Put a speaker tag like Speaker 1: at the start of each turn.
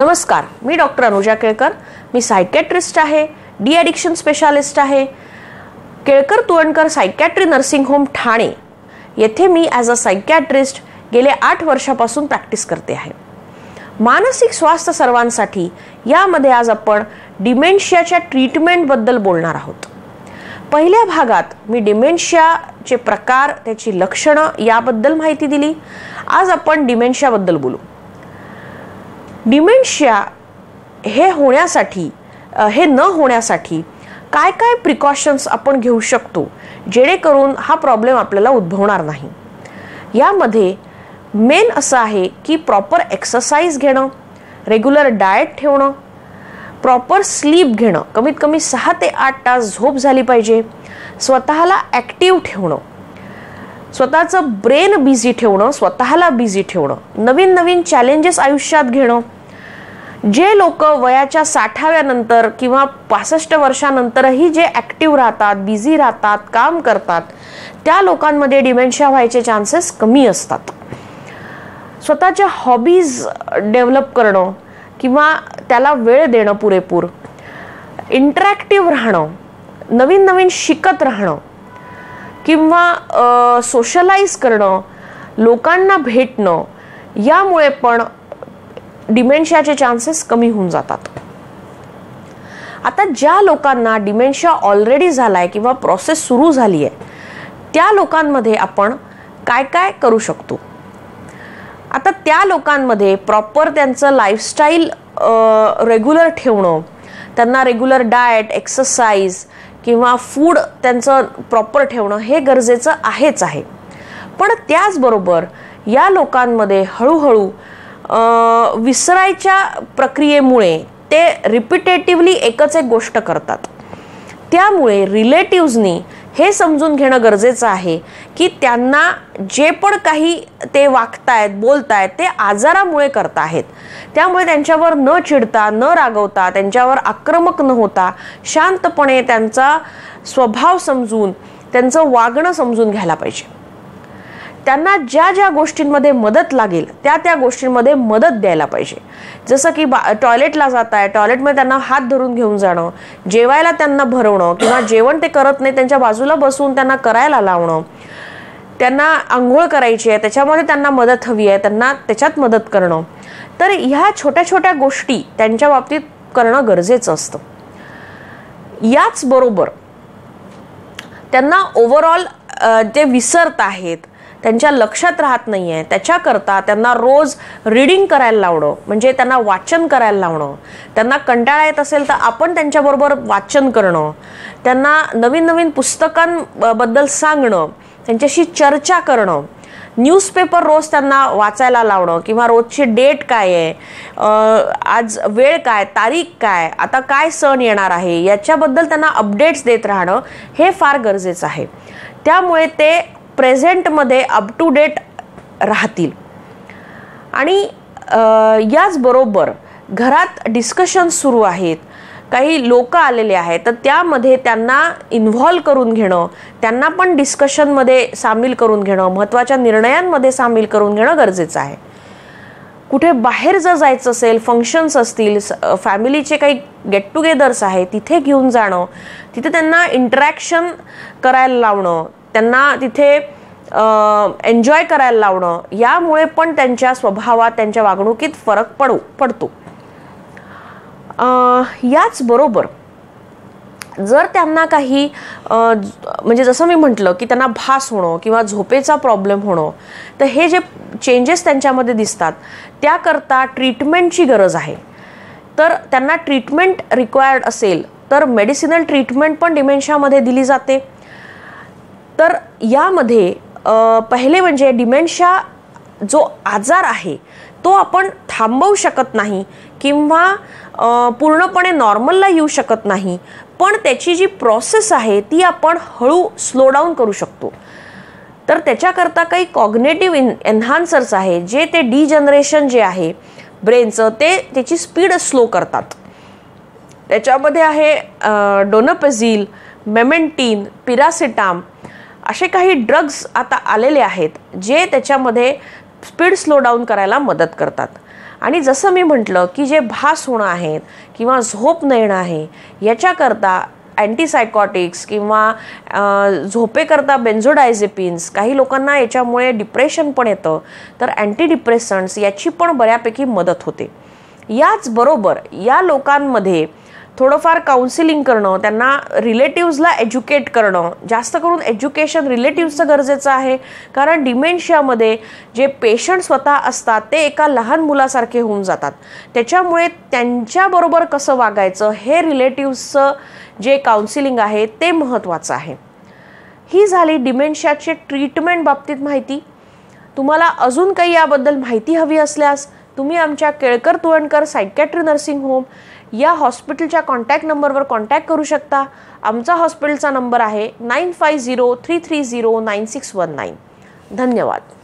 Speaker 1: नमस्कार, मी डॉक्टर अनुजा केळकर. मी सायकॅट्रिस्ट आहे, डी ॲडिक्शन स्पेशालिस्ट आहे. Kelkar Tuvankar psychiatry nursing home Thane येथे मी ॲज अ सायकॅट्रिस्ट गेले 8 वर्षापासून प्रॅक्टिस करते आहे. मानसिक स्वास्थ्य सर्वांसाठी यामध्ये आज आपण डिमेन्शियाच्या ट्रीटमेंटबद्दल बोलणार आहोत. पहिल्या भागात मी डिमेन्शियाचे प्रकार, त्याची लक्षणं याबद्दल माहिती दिली. आज आपण डिमेन्शियाबद्दल बोलू. डिमेन्शिया हे न होण्यासाठी काय काय प्रिकॉशन्स आपण घेऊ शकतो जेणेकरून हा प्रॉब्लेम आपल्याला उद्भवणार नाही. यामध्ये मेन असं आहे की प्रॉपर एक्सरसाइज घेणं, रेग्युलर डाएट ठेवणं, प्रॉपर स्लीप घेणं, कमीत कमी 6 ते 8 तास झोप झाली पाहिजे, स्वतःला ॲक्टिव्ह ठेवणं, स्वतःचं ब्रेन बिझी ठेवणं, स्वतःला बिझी ठेवणं, नवीन नवीन चॅलेंजेस आयुष्यात घेणं. जे लोक वयाच्या 60व्या नंतर किंवा 65 वर्षानंतरही जे ॲक्टिव्ह राहतात, बिझी राहतात, काम करतात, त्या लोकांमध्ये डिमेन्शिया व्हायचे चान्सेस कमी असतात. स्वतःच्या हॉबीज डेव्हलप करणं किंवा त्याला वेळ देणं पुरेपूर, इंटरॅक्टिव्ह राहणं, नवीन नवीन शिकत राहणं किंवा सोशलाइज करणं, लोकांना भेटणं, यामुळे पण डिमेन्शियाचे चान्सेस कमी होऊन जातात. आता ज्या लोकांना डिमेन्शिया ऑलरेडी झालाय किंवा प्रोसेस सुरू झाली आहे त्या लोकांमध्ये आपण काय काय करू शकतो. आता त्या लोकांमध्ये प्रॉपर त्यांचं लाईफस्टाईल रेग्युलर ठेवणं, त्यांना रेग्युलर डाएट, एक्सरसाइज किंवा फूड त्यांचं प्रॉपर ठेवणं हे गरजेचं आहेच आहे. पण त्याचबरोबर या लोकांमध्ये हळूहळू विसरायच्या प्रक्रियेमुळे ते रिपिटेटिव्हली एकच एक गोष्ट करतात. त्यामुळे रिलेटिव्हजनी हे समजून घेणं गरजेचं आहे की त्यांना जे पण काही ते वागतायत, बोलतायत ते आजारामुळे करतायत. त्यामुळे त्यांच्यावर न चिडता, न रागवता, त्यांच्यावर आक्रमक न होता शांतपणे त्यांचा स्वभाव समजून, त्यांचं वागणं समजून घ्यायला पाहिजे. त्यांना ज्या ज्या गोष्टींमध्ये मदत लागेल त्या गोष्टींमध्ये मदत द्यायला पाहिजे. जसं की टॉयलेटला जात आहे, टॉयलेटमध्ये त्यांना हात धरून घेऊन जाणं, जेवायला त्यांना भरवणं किंवा जेवण ते करत नाही त्यांच्या बाजूला बसून त्यांना करायला लावणं, त्यांना आंघोळ करायची आहे त्याच्यामध्ये त्यांना मदत हवी आहे त्यांना त्याच्यात मदत करणं. तर ह्या छोट्या छोट्या गोष्टी त्यांच्या बाबतीत करणं गरजेचं असतं. याचबरोबर त्यांना ओव्हरऑल जे विसरत आहेत, त्यांच्या लक्षात राहत नाही आहे, त्याच्याकरता त्यांना रोज रीडिंग करायला लावणं, म्हणजे त्यांना वाचन करायला लावणं. त्यांना कंटाळा येत असेल तर आपण त्यांच्याबरोबर वाचन करणं, त्यांना नवीन नवीन पुस्तकांबद्दल सांगणं, त्यांच्याशी चर्चा करणं, न्यूजपेपर रोज त्यांना वाचायला लावणं किंवा रोजची डेट काय आहे, आज वेळ काय, तारीख काय, आता काय सण येणार आहे याच्याबद्दल त्यांना अपडेट्स देत राहणं हे फार गरजेचं आहे. त्यामुळे ते प्रेझेंटमध्ये अप टू डेट राहतील. आणि याचबरोबर घरात डिस्कशन सुरू आहेत, काही लोक आलेले आहेत तर त्यामध्ये त्यांना इन्व्हॉल्व करून घेणं, त्यांना पण डिस्कशनमध्ये सामील करून घेणं, महत्त्वाच्या निर्णयांमध्ये सामील करून घेणं गरजेचं आहे. कुठे बाहेर जर जायचं असेल, फंक्शन्स असतील, फॅमिलीचे काही गेट टुगेदर्स आहे तिथे घेऊन जाणं, तिथे त्यांना इंटरॅक्शन करायला लावणं, त्यांना तिथे एन्जॉय करायला लावणं, यामुळे पण त्यांच्या स्वभावात, त्यांच्या वागणुकीत फरक पडतो. याचबरोबर जर त्यांना काही म्हणजे जसं मी म्हटलं की त्यांना भास होणं किंवा झोपेचा प्रॉब्लेम होणं, तर हे जे चेंजेस त्यांच्यामध्ये दिसतात त्याकरता ट्रीटमेंटची गरज आहे. तर त्यांना ट्रीटमेंट रिक्वायर्ड असेल तर मेडिसिनल ट्रीटमेंट पण डिमेन्शियामध्ये दिली जाते. तर यामध्ये पहिले म्हणजे डिमेन्शिया जो आजार आहे तो आपण थांबवू शकत नाही किंवा पूर्णपणे नॉर्मलला येऊ शकत नाही, पण त्याची जी प्रोसेस आहे ती आपण हळू स्लो डाऊन करू शकतो. तर त्याच्याकरता काही कॉग्नेटिव्ह एन्हान्सर्स आहे जे ते डिजनरेशन जे आहे ब्रेनचं ते त्याची स्पीड स्लो करतात. त्याच्यामध्ये आहे डोनोपेझिल, मेमेंटिन, पिरासिटाम असे काही ड्रग्स आता आलेले आहेत जे त्याच्यामध्ये स्पीड स्लो डाऊन करायला मदत करतात. आणि जसं मी म्हटलं की जे भास होणं आहेत किंवा झोप न येणं आहे याच्याकरता अँटीसायकॉटिक्स किंवा झोपेकरता बेन्झोडायझेपिन्स, काही लोकांना याच्यामुळे डिप्रेशन पण येतं, तर अँटी डिप्रेसंट्स याची पण बऱ्यापैकी मदत होते. याचबरोबर या लोकांमध्ये थोडंफार काउन्सिलिंग करणं, त्यांना रिलेटिव्सला एज्युकेट करणं, जास्त करून एज्युकेशन रिलेटिव्सचं गरजेचं आहे. कारण डिमेन्शियामध्ये जे पेशंट स्वतः असतात ते एका लहान मुलासारखे होऊन जातात. त्याच्यामुळे त्यांच्याबरोबर कसं वागायचं हे रिलेटिव्सचं जे काउन्सिलिंग आहे ते महत्त्वाचं आहे. ही झाली डिमेन्शियाचे ट्रीटमेंट बाबतीत माहिती. तुम्हाला अजून काही याबद्दल माहिती हवी असल्यास तुम्ही आमच्या Kelkar Tulankar psychiatry nursing home या हॉस्पिटलच्या कॉन्टॅक्ट नंबरवर कॉन्टॅक्ट करू शकता. आमचा हॉस्पिटलचा नंबर आहे 9503309619. धन्यवाद.